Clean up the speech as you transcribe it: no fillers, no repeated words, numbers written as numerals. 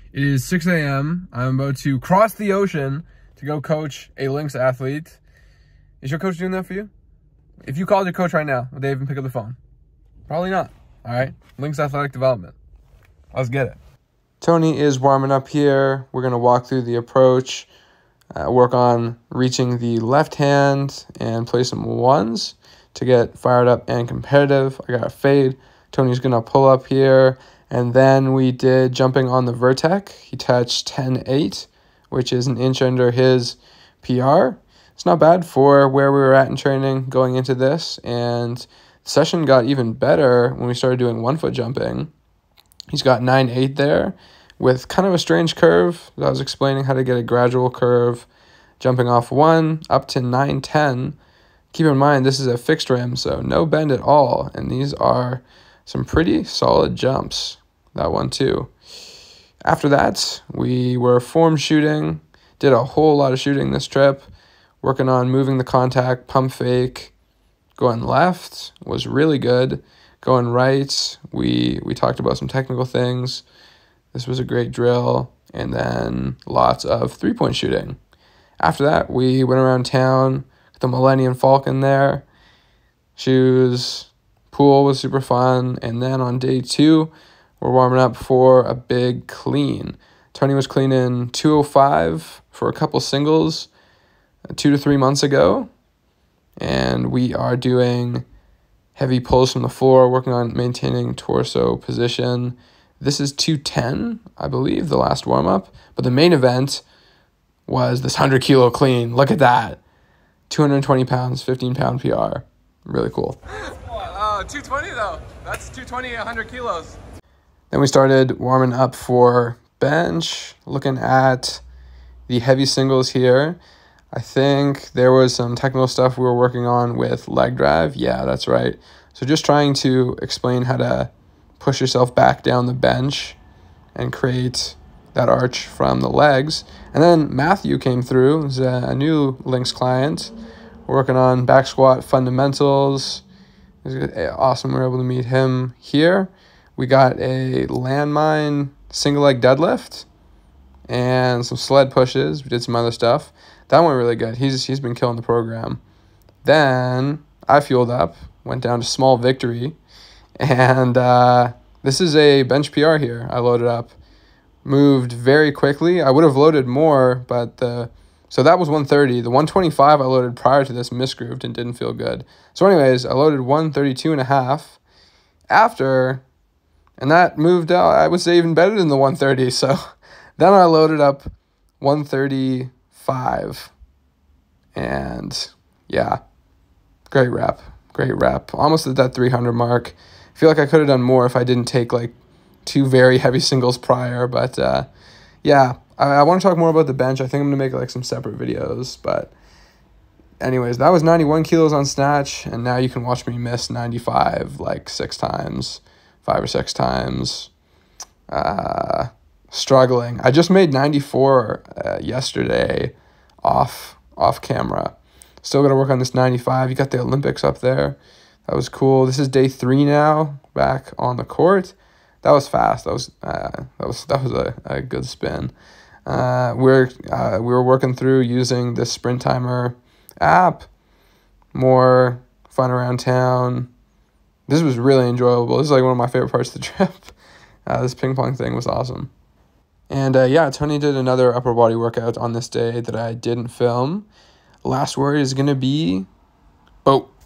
It is 6 a.m. I'm about to cross the ocean to go coach a Lynx athlete. Is your coach doing that for you? If you called your coach right now, would they even pick up the phone? Probably not. All right. Lynx athletic development. Let's get it. Tony is warming up here. We're going to walk through the approach, work on reaching the left hand and play some ones to get fired up and competitive. I got a fade. Tony's going to pull up here. And then we did jumping on the vertex. He touched 10.8, which is an inch under his PR. It's not bad for where we were at in training going into this. And the session got even better when we started doing 1 foot jumping. He's got 9.8 there with kind of a strange curve. I was explaining how to get a gradual curve, jumping off 1 up to 9.10. Keep in mind, this is a fixed rim, so no bend at all. And these are some pretty solid jumps. That one too. After that, we were form shooting. Did a whole lot of shooting this trip. Working on moving the contact, pump fake. Going left was really good. Going right, we talked about some technical things. This was a great drill. And then lots of three-point shooting. After that, we went around town. The Millennium Falcon there. Shoes. Pool was super fun. And then on day 2, we're warming up for a big clean. Tony was cleaning 205 for a couple singles 2 to 3 months ago. And we are doing heavy pulls from the floor, working on maintaining torso position. This is 210, I believe, the last warm-up. But the main event was this 100-kilo clean. Look at that. 220 pounds, 15-pound PR. Really cool. 220 though. That's 220, 100 kilos. Then we started warming up for bench, looking at the heavy singles here. I think there was some technical stuff we were working on with leg drive. Yeah, that's right. So just trying to explain how to push yourself back down the bench and create that arch from the legs. And then Matthew came through. He's a new Lynx client. We're working on back squat fundamentals. It was awesome. We were able to meet him here. We got a landmine single leg deadlift and some sled pushes. We did some other stuff. That went really good. He's been killing the program. Then I fueled up, went down to small victory, and this is a bench PR here. I loaded up, moved very quickly. I would have loaded more, but so that was 130. The 125 I loaded prior to this misgrooved and didn't feel good. So anyways, I loaded 132.5 after, and that moved out, I would say, even better than the 130. So then I loaded up 135. And yeah, great rep. Almost at that 300 mark. I feel like I could have done more if I didn't take like 2 very heavy singles prior. But yeah, I want to talk more about the bench. I think I'm going to make like some separate videos. But anyways, that was 91 kilos on snatch. And now you can watch me miss 95 like 5 or 6 times. Struggling. I just made 94 yesterday off camera. Still got to work on this 95. You got the Olympics up there. That was cool. This is day 3 now, back on the court. That was fast. That was a good spin. We were working through using the Sprint Timer app. More fun around town. This was really enjoyable. This is like one of my favorite parts of the trip. This ping pong thing was awesome. And yeah, Tony did another upper body workout on this day that I didn't film. Last word is going to be boat.